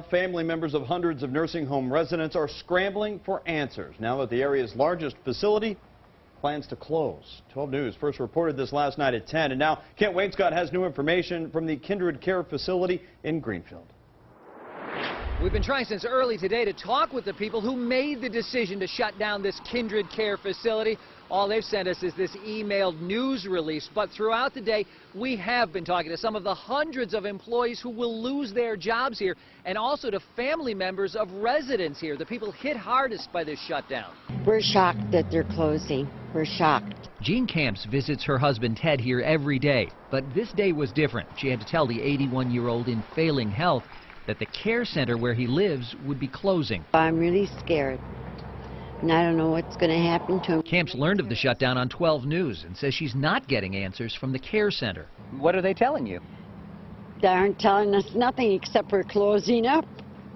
family members of hundreds of nursing home residents are scrambling for answers now that the area's largest facility plans to close. 12 News first reported this last night at 10, and now Kent Wainscott has new information from the Kindred Care facility in Greenfield. We've been trying since early today to talk with the people who made the decision to shut down this Kindred Care facility. All they've sent us is this emailed news release, but throughout the day we have been talking to some of the hundreds of employees who will lose their jobs here, and also to family members of residents here, the people hit hardest by this shutdown. We're shocked that they're closing. We're shocked. Jean Camps visits her husband Ted here every day, but this day was different. She had to tell the 81-year-old in failing health that the care center where he lives would be closing. I'm really scared, and I don't know what's going to happen to him. Camps learned of the shutdown on 12 News and says she's not getting answers from the care center. What are they telling you? They aren't telling us nothing except we're closing up,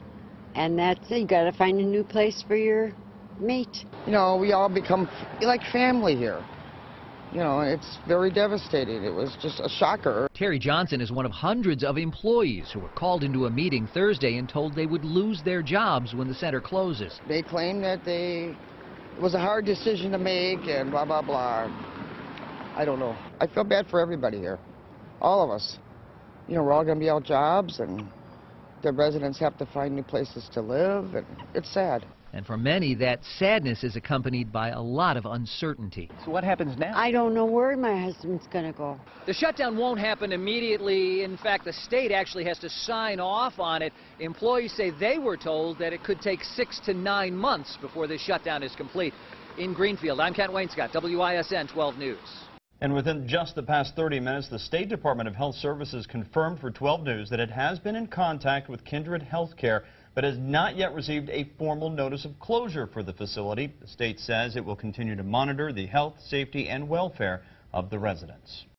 and that's it. You got to find a new place for your mate. You know, we all become like family here. You know, it's very devastating. It was just a shocker. Terry Johnson is one of hundreds of employees who were called into a meeting Thursday and told they would lose their jobs when the center closes. They claim that it was a hard decision to make and blah, blah, blah. I don't know. I feel bad for everybody here. All of us. You know, we're all going to be out jobs, and the residents have to find new places to live, and it's sad. And for many, that sadness is accompanied by a lot of uncertainty. So what happens now? I don't know where my husband's going to go. The shutdown won't happen immediately. In fact, the state actually has to sign off on it. Employees say they were told that it could take 6 to 9 months before this shutdown is complete. In Greenfield, I'm Kent Wainscott, WISN 12 News. And within just the past 30 minutes, the State Department of Health Services confirmed for 12 News that it has been in contact with Kindred Healthcare, but has not yet received a formal notice of closure for the facility. The state says it will continue to monitor the health, safety, and welfare of the residents.